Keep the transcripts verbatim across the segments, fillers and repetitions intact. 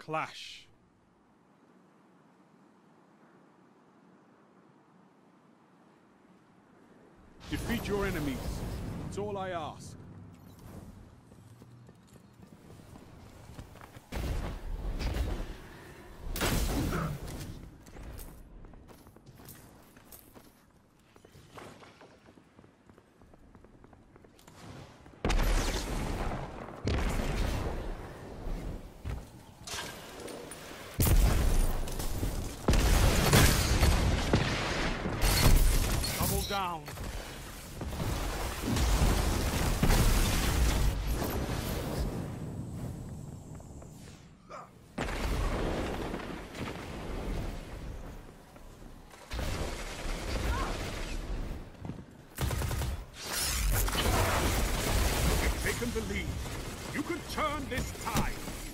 clash. Defeat your enemies. That's all I ask. Double down. Taken the lead. You can turn this tide.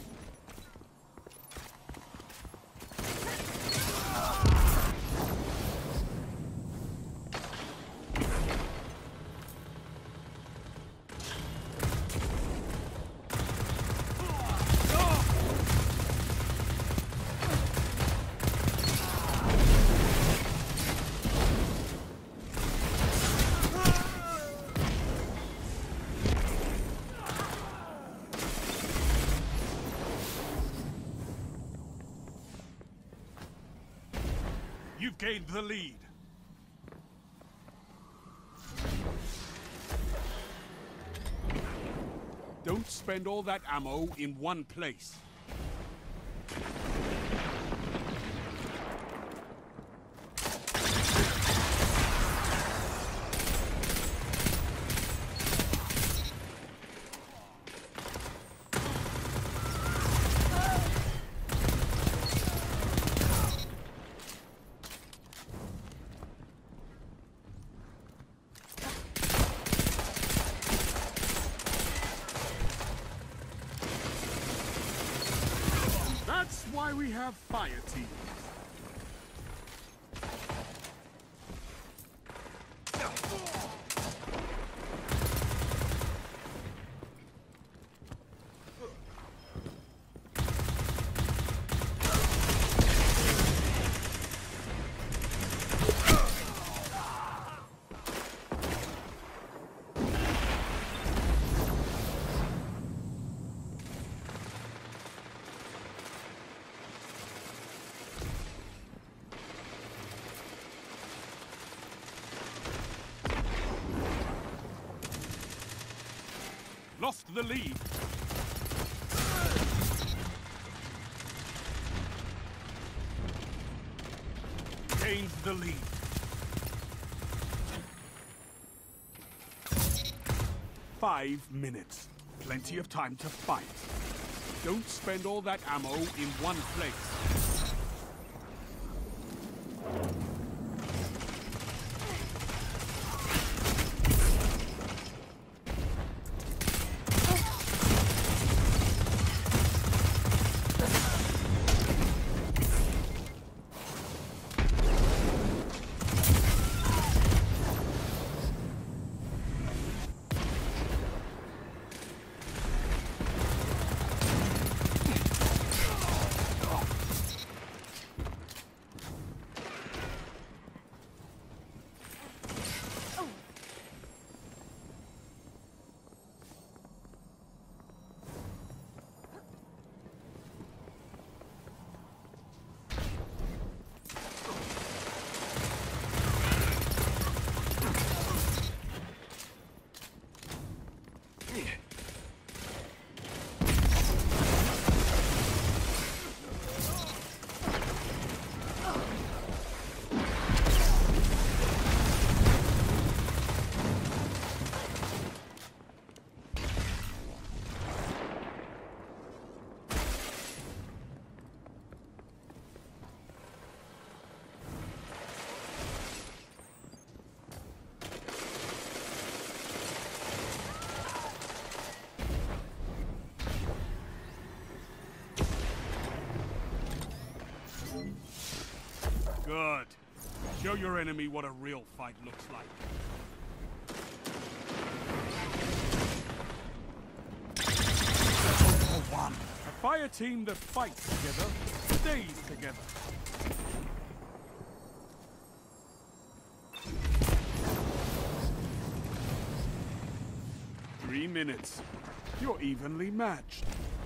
You've gained the lead. Don't spend all that ammo in one place. That's why we have fire teams. Lost the lead. Gained the lead. Five minutes. Plenty of time to fight. Don't spend all that ammo in one place. Good. Show your enemy what a real fight looks like. For one. fire team that fights together stays together. Three minutes. You're evenly matched.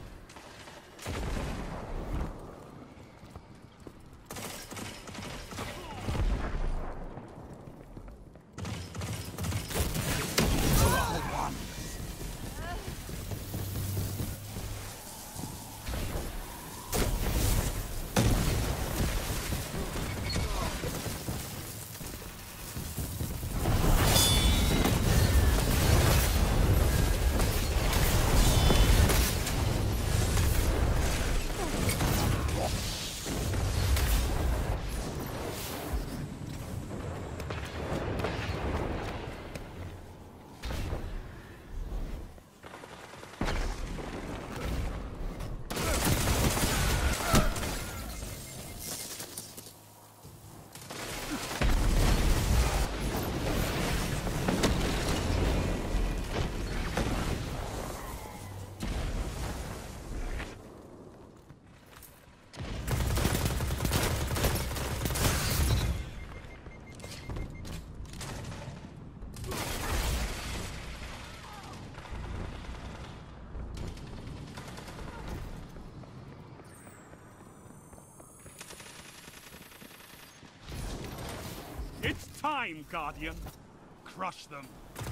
It's time, Guardian. Crush them.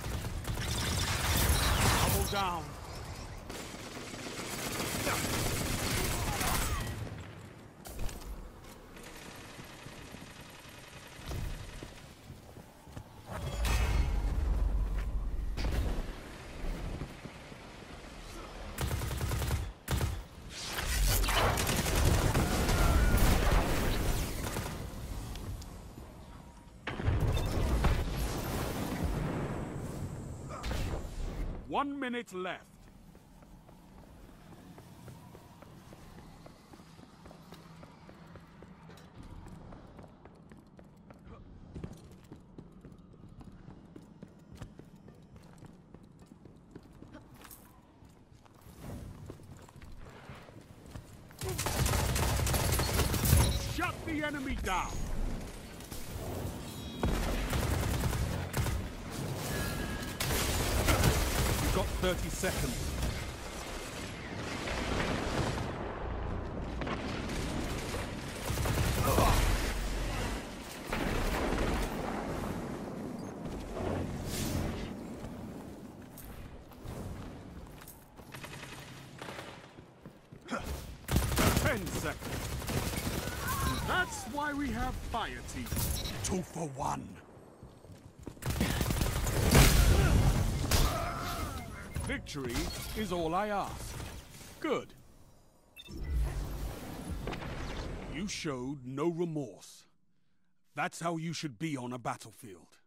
Double down. One minute left. Shut the enemy down. Got thirty seconds. Ten seconds. That's why we have fire teams. Two for one. Victory is all I ask. Good. You showed no remorse. That's how you should be on a battlefield.